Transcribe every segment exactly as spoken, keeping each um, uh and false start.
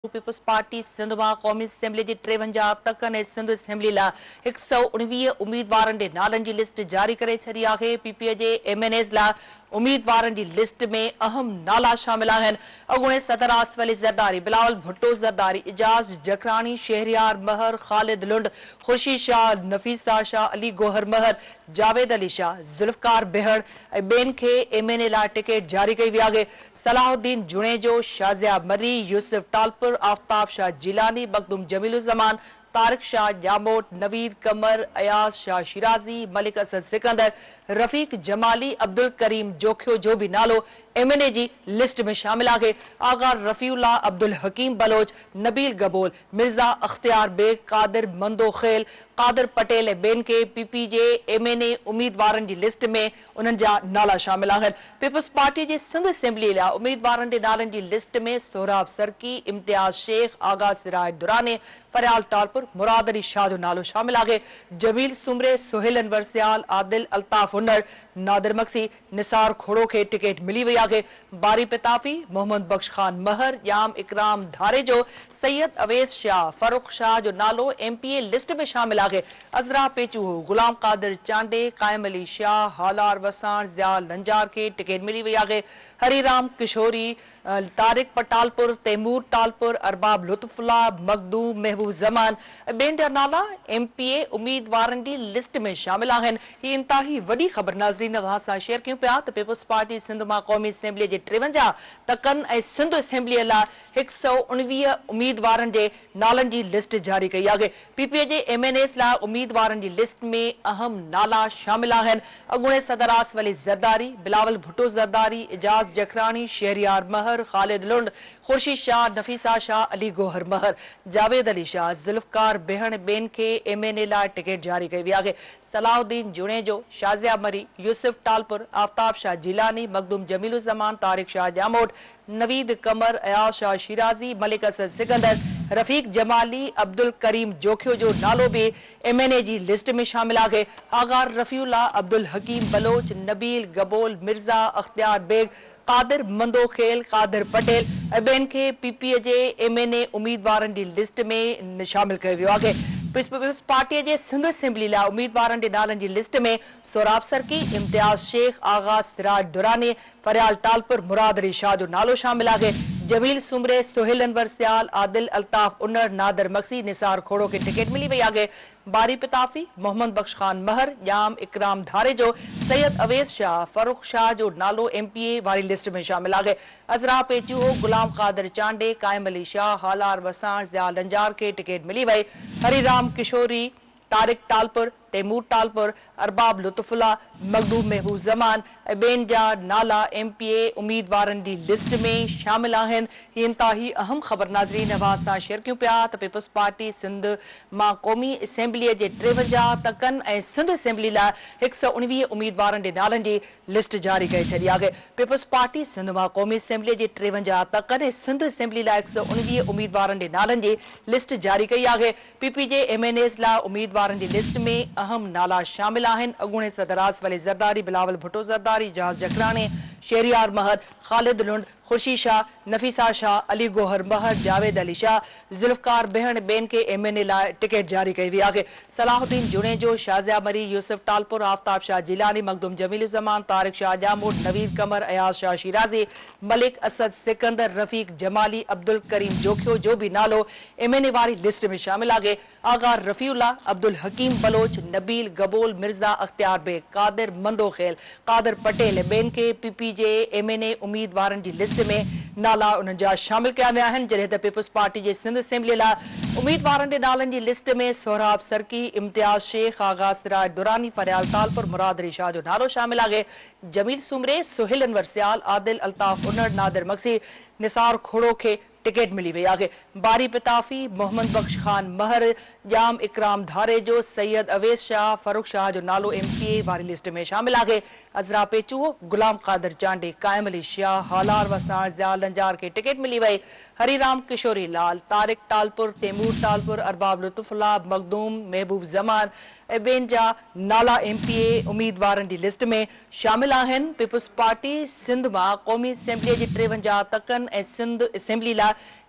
Peoples party Sindh मां क़ौमी assembly जी टेवंजाह तकनि ऐं सिंध असेंबली लाइ हिकु सौ उणिवीह उम्मीदवारनि जे नालनि जी लिस्ट जारी करे छॾी आहे। पीपीए जे एम एन एज़ लाइ उम्मीदवारनि जी लिस्ट में अहम नाला शामिल आहिनि। अॻूणे सदर आसिफ अली ज़रदारी, बिलावल भुट्टो ज़रदारी, इजाज़ जखरानी, शहरियार महर, ख़ालिद लुंड, खुर्शीद शाह, नफ़ीसा शाह, अली गोहर महर, जावेद अली शाह, ज़ुल्फ़कार बेहड़ ऐं ॿियनि खे एम एन ए लाइ टिकट जारी कई वई आहे। सलाहुद्दीन जुणेजो, शाज़िया मरी, यूसुफ टालपुर, आफ्ताब शाह जिलानी, मखदूम जमीलुज़्ज़मान, तारिक शाह जामोट, नवीद कमर, अयाज शाह शिराजी, मलिक असद सिकंदर, रफीक जमाली, अब्दुल करीम जोखियो जो भी नालो एम एन ए जी लिस्ट में शामिल आहे। आगा रफ़ीउल्लाह, अब्दुल हकीम बलोच, नबील गबोल, मिर्ज़ा अख्तियार बेग, कादिर मंदो खेल, कादिर पटेल ऐं ॿियनि खे पीपी जे एम एन ए उम्मीदवारनि जी लिस्ट में उन्हनि जा नाला शामिल आहिनि। पीपल्स पार्टी जी सिंध असेंबली लाइ उम्मीदवारनि जे नालनि जी लिस्ट में सोहराब सरकी, इम्तियाज शेख, आगा सिराज दुरानी, फरियाल टालपुर, मुराद अली शाह जो नालो शामिल आहे। जमील सुमरे, सोहेल अनवर सियाल, आदिल अल्ताफ हुनर, नादिर मक्सी, निसार खोड़ो खे टिकट मिली वई आहे। बारी पिताफी, मोहम्मद बख्श खान महर, याम इकराम धारे जो, सैयद अवेस शाह, फरूख शाह जो नालो एम पी ए लिस्ट में शामिल आहे। अज़रा पेचूहो, गुलाम कादिर चांडे, कायम अली शाह, हालार वसाण, ज़ियाल नंजार खे टिकट मिली वई आहे। हरीराम किशोरी, तारिक पटालपुर, तैमूर टालपुर, अरबाब लुत्फुल्ला, मखदूम महबूब ज़मान ॿियनि जा नाला एम पी ए उम्मीदवारनि जी लिस्ट में शामिल आहिनि। ही इंतहाई वॾी ख़बर नाज़रीन तव्हां सां शेयर कयूं पिया त पीपल्स पार्टी सिंध मां क़ौमी असेंबली जे टेवंजाह तकनि ऐं सिंध असेंबलीअ लाइ हिकु सौ उणिवीह उम्मीदवारनि जे नालनि जी लिस्ट जारी कई आहे। पीपीए जे एम एन एस लाइ उम्मीदवारनि जी लिस्ट में अहम नाला शामिल आहिनि। अॻूणे सदर आसिफ अली ज़रदारी, बिलावल भुट्टो ज़रदारी, इजाज़ जखरानी, शहरियार महर, ख़ालिद लुंड, खुर्शीद शाह, नफ़ीसा शाह, अली गोहर महर, जावेद अली शाह, ज़ुल्फ़कार बेहड़ ॿियनि खे एम एन ए लाइ टिकट जारी कई वई आहे। सलाहुद्दीन जुणेजो, शाज़िया मरी, यूसुफ टालपुर, आफ्ताब शाह जिलानी, मखदूम जमीलुज़्ज़मान, तारिक शाह जामोट, नवीद कमर, अयाज शाह शिराजी, मलिक असद सिकंदर, रफीक जमाली, अब्दुल करीम जोखियो जो नालो भी एम एन ए जी लिस्ट में शामिल आहे। आगार रफ़ीउल्लाह, अब्दुल हकीम बलोच, नबील गबोल, मिर्ज़ा अख्तियार बेग, कादिर मंदो खेल, कादिर पटेल ऐं ॿियनि खे पीपीए जे एम एन ए उम्मीदवारनि जी लिस्ट में शामिल कयो वियो आहे। पीपल्स पार्टीअ जे सिंध असेंबली लाइ उम्मीदवारनि जे नालनि जी लिस्ट में सोहराब सरकी, इम्तियाज शेख, आगा सिराज दुरानी, फरियाल टालपुर, मुराद अली शाह जो नालो शामिल आहे। जमील सुमरे, सोहेल अनवर सियाल, आदिल अल्ताफ उन्नर, नादिर मक्सी, निसार खोड़ो खे टिकट मिली वई आहे। बारी पिताफी, मोहम्मद बख्श खान महर, याम इकराम धारे जो, सैयद अवेस शाह, फरूख शाह जो नालो एम पी ए वारी लिस्ट में शामिल आहे। अज़रा पेचूहो, गुलाम कादिर चांडे, कायम अली शाह, हालार वसाण, ज़ियाल नंजार खे टिकट मिली वई। हरीराम किशोरी, तारिक टालपुर, तैमूर टालपुर, अरबाब लुत्फुल्ला, मखदूम महबूब ज़मान ऐं ॿियनि जा नाला एम पी ए उम्मीदवारनि जी लिस्ट में शामिल आहिनि। ही इंतहाई अहम ख़बर नाज़रीन तव्हां सां शेयर कयूं पिया त पीपल्स पार्टी सिंध मां क़ौमी असेंबलीअ जे टेवंजाह तकनि ऐं सिंध असेंबली लाइ हिकु सौ उणिवीह उम्मीदवारनि जे नालनि जी लिस्ट जारी करे छॾी आहे। पीपल्स पार्टी सिंध मां क़ौमी असेंबलीअ जे टेवंजाह तकनि ऐं सिंध असेंबली लाइ हिकु सौ उणिवीह उम्मीदवारनि जे नालनि जी लिस्ट जारी कई आहे। पीपी जे एम एन एस लाइ उम्मीदवारनि जी लिस्ट में अहम नाला शामिल आहिनि। अॻूणे सदर आसिफ अली ज़रदारी, बिलावल भुट्टो ज़रदारी, इजाज़ जखरानी, शहरियार महर, ख़ालिद लुंड, खुर्शीद शाह, नफ़ीसा शाह, अली गोहर महर, जावेद अली शाह, ज़ुल्फ़कार बेहड़ ॿियनि खे एम एन ए लाइ टिकट जारी कई वई आहे। सलाहुद्दीन जुणेजो, शाज़िया मरी, यूसुफ टालपुर, आफ्ताब शाह जिलानी, मखदूम जमीलुज़्ज़मान, तारिक शाह जामोट, नवीद कमर, अयाज शाह शिराजी, मलिक असद सिकंदर, रफीक जमाली, अब्दुल करीम जोखियो जो भी नालो एम एन ए वारी लिस्ट में शामिल आहे। आगा रफ़ीउल्लाह, अब्दुल हकीम बलोच, नबील गबोल, मिर्ज़ा अख्तियार बेग, कादिर मंदो खेल, कादिर पटेल ऐं ॿियनि खे पीपी जे एम एन ए उम्मीदवारनि जी लिस्ट में नाला उन्हनि जा शामिल कया विया आहिनि। जॾहिं त पीपल्स पार्टी जे सिंध असेंबलीअ लाइ उम्मीदवारनि जे नालनि जी लिस्ट में सोहराब सरकी, इम्तियाज शेख, आगा सिराज दुरानी, फरियाल टालपुर, मुराद अली शाह जो नालो शामिल आहे। जमील सुमरे, सोहेल अनवर सियाल, आदिल अल्ताफ उन्नर, नादिर मक्सी, निसार खोड़ो खे टिकट मिली वई आहे। बारी पिताफी, मोहम्मद बख्श खान महर, याम इकराम धारे जो, सैयद अवेस शाह, फरूख शाह जो नालो एम पी ए वारी लिस्ट में शामिल आहे। अज़रा पेचूहो, गुलाम कादिर चांडे, कायम अली शाह, हालार वसाण, ज़ियाल नंजार खे टिकट मिली वई। हरीराम किशोरी लाल, तारिक टालपुर, तैमूर टालपुर, अरबाब लुत्फुल्ला, मखदूम महबूब ज़मान ऐं ॿियनि जा नाला एम पी ए उम्मीदवारनि जी लिस्ट में शामिल आहिनि। पीपल्स पार्टी सिंध मां क़ौमी असेंबलीअ जी टेवंजाह तकनि ऐं सिंध असेंबली लाइ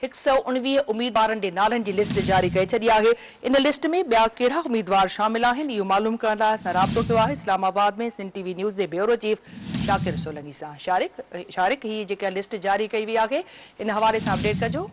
एक सौ उणिवीह उम्मीदवारनि जे नालनि जी लिस्ट जारी करे छॾी आहे। इन लिस्ट में ॿिया कहिड़ा उम्मीदवार शामिल आहिनि, इहो मालूम करण लाइ असां राब्तो कयो आहे इस्लामाबाद में सिंध टीवी न्यूज़ जे ब्यूरो चीफ शाकिर सोलंकी सां। शारिक शारिक ही जेका लिस्ट जारी कई वई आहे, इन हवाले सां अपडेट कजो।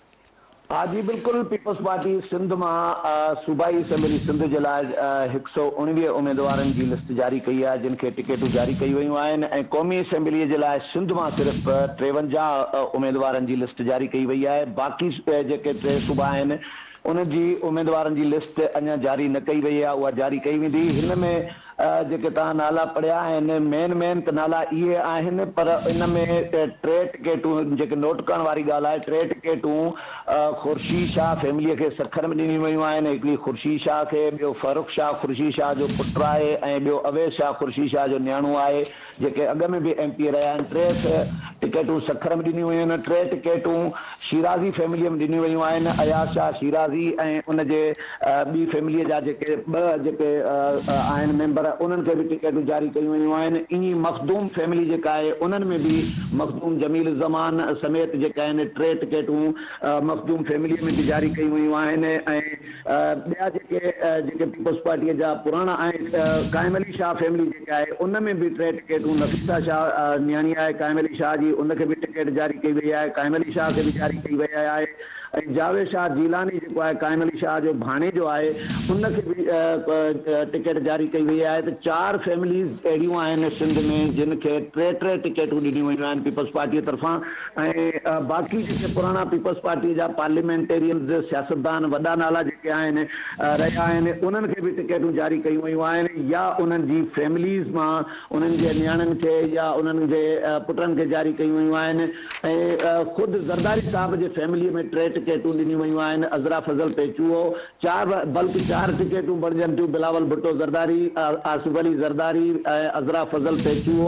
हाँ जी बिल्कुल, पीपल्स पार्टी सिंध मां सूबाई असेंबली सिंध जे लाइ एक सौ उणिवीह उम्मीदवारनि जी लिस्ट जारी कई आहे, जिन खे टिकटूं जारी कई वयूं आहिनि ऐं क़ौमी असेंबलीअ जे लाइ सिंध मां सिर्फ़ टेवंजाह उम्मीदवारनि जी लिस्ट जारी कई वई आहे। बाक़ी जेके टे सूबा आहिनि उन जी उम्मीदवारनि जी लिस्ट अञा जारी न कई वई आहे, उहा जारी कई वेंदी। हिन में जेके तव्हां नाला पढ़िया आहिनि, मेन मेन त नाला इहे आहिनि, पर इन में टे टिकेटूं जेके नोट करण वारी ॻाल्हि आहे, टे टिकेटूं ख़ुर्शीद शाह फैमिलीअ खे सखर में ॾिनी वयूं आहिनि। हिकिड़ी ख़ुर्शीद शाह खे, ॿियो फारूक शाह ख़ुर्शीद शाह जो पुटु आहे ऐं ॿियो अवैस शाह ख़ुर्शीद शाह जो न्याणो आहे, जेके अॻ में बि एम पी रहिया आहिनि। टे टिकेटूं सखर में ॾिनियूं वयूं आहिनि। टे टिकेटूं शिराज़ी फैमिलीअ में ॾिनियूं वयूं आहिनि, अयाज़ शाह शिराज़ी ऐं उनजे ॿी फैमिलीअ जा जेके ॿ जेके आहिनि मेंबर उन्हनि खे बि टिकेटूं जारी कयूं वयूं आहिनि। ईअं मखदूम फैमिली जेका आहे उन्हनि में बि मखदूम जमील ज़मान समेत जेका आहिनि टे टिकेटूं मखदूम फैमिलीअ में बि जारी कयूं वयूं आहिनि। ऐं ॿिया जेके जेके पीपल्स पार्टीअ जा पुराणा आहिनि, काइम अली शाह फैमिली जेका आहे उन में बि टे टिकेटूं, नफ़ीसा शाह न्याणी आहे काइम अली शाह जी, उनखे बि टिकेट जारी कई वई आहे। काइम अली शाह खे बि जारी कई वई आहे। ऐं जावेद शाह जीलानी जेको आहे काइम अली शाह जो भाणे जो आहे, उनखे बि टिकेट जारी कई वई आहे। त चार फैमिलीज़ अहिड़ियूं आहिनि सिंध में जिन खे टे टे टिकेटूं ॾिनियूं वयूं आहिनि पीपल्स पार्टीअ तरफ़ां। ऐं बाक़ी जेके पुराणा पीपल्स पार्टीअ जा पार्लियामेंटेरियन्स सियासतदान वॾा नाला जेके आहिनि रहिया आहिनि, उन्हनि खे बि टिकेटूं जारी कयूं वयूं आहिनि, या उन्हनि जी फैमिलीज़ मां उन्हनि जे नियाणियुनि खे या उन्हनि जे पुटनि खे जारी कयूं वयूं आहिनि। ऐं ख़ुदि ज़रदारी साहब जे फैमिलीअ में टे टिकेटूं ॾिनियूं वयूं आहिनि, अज़रा फज़ल पेचूओ, चार बल्कि चार टिकेटूं बणजनि थियूं, बिलावल भुट्टो ज़रदारी, आसिफ अली ज़रदारी, अज़रा फज़ल पेचूओ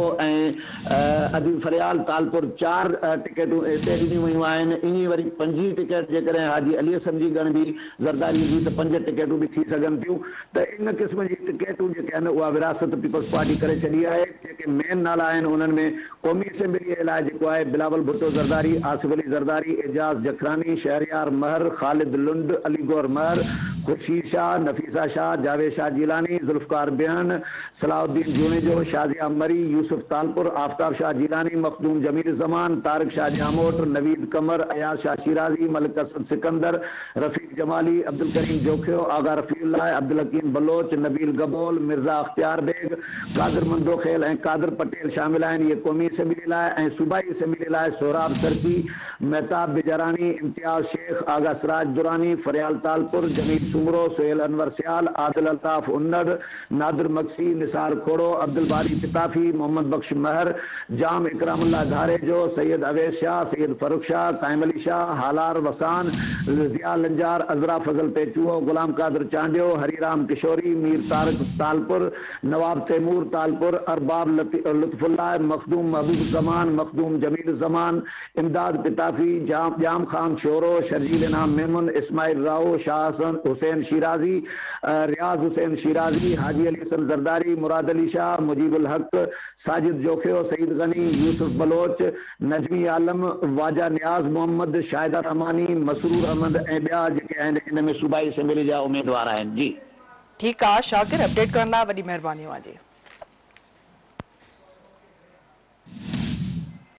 ऐं अदील फरियाल तालपुर, चार टिकेटूं हिते ॾिनियूं वयूं आहिनि। ईअं वरी पंजी टिकेट जेकॾहिं हाजी अली हसन जी ॻणबी ज़रदारी जी त पंज टिकेटूं बि थी सघनि थियूं। त इन क़िस्म जी टिकेटूं जेके आहिनि उहा विरासत पीपल्स पार्टी करे छॾी आहे। जेके मेन नाला आहिनि उन्हनि में क़ौमी असेंबलीअ जे लाइ जेको आहे बिलावल भुट्टो ज़रदारी, आसिफ अली ज़रदारी, एजाज़ जखरानी, शहरयार महर, ख़ालिद लुंड, अलीगौर महर, ख़ुर्शीद शाह, नफ़ीसा शाह, जावेद शाह जीलानी, ज़ुल्फ़कार बेहन, सलाउद्दीन जूनेजो, शाज़िया मरी, यूसुफ तालपुर, आफ़ताब शाह जीलानी, मखदूम जमील ज़मान, तारिक शाह जामोट, नवीद कमर, अयाज़ शाह शिराज़ी, मलिक असद सिकंदर, रफ़ीक जमाली, अब्दुल करीम जोखियो, आगा रफ़ीउल्लाह, अब्दुल हकीम बलोच, नबील गबोल, मिर्ज़ा अख्तियार बेग, कादिर मंदोखेल ऐं कादिर पटेल शामिल आहिनि। इहे क़ौमी असेंबली लाइ। ऐं सूबाई असेंबली लाइ सोहराब सरकी, महताब बिजारानी, इम्तियाज़ शेख, आगा सिराज दुरानी, फरियाल तालपुर, जमील सुमरो, सोहेल अनवर सियाल, आदिल अल्ताफ़ उन्नर, नादिर मक्सी, निसार खोड़ो, अब्दुल बारी पिताफी, मोहम्मद बख्श महर, जाम इकरामुल्लाह धारेजो, सैयद अवैस शाह, सैयद फारूक शाह, काइम अली शाह, हालार वसान, ज़िया लंजार, अज़रा फज़ल पेचूहो, गुलाम कादिर चांडियो, हरीराम किशोरी, मीर तारिक तालपुर, नवाब तैमूर तालपुर, अरबाब लुत्फुल्लाह, मखदूम महबूब ज़मान, मखदूम जमील ज़मान, इमदाद पिताफी, जाम जाम खान शोरो, शर्जील इनाम मेमन, इस्माइल राओ, शाह हसन हुसैन शिराजी, रियाज हुसैन शिराजी, हाजी अली हसन ज़रदारी, मुराद अली शाह, मुजीबुल हक, साजिद जोखियो, सईद गनी, यूसुफ बलोच, नजमी आलम, वाजा नियाज मोहम्मद, शाहिदा रहमानी, मसरूर अहमद ऐं ॿिया जेके आहिनि इन में सूबाई असेंबली जा उम्मीदवार आहिनि। जी ठीकु आहे शाकिर, अपडेट करण लाइ वॾी महिरबानी आहे जी।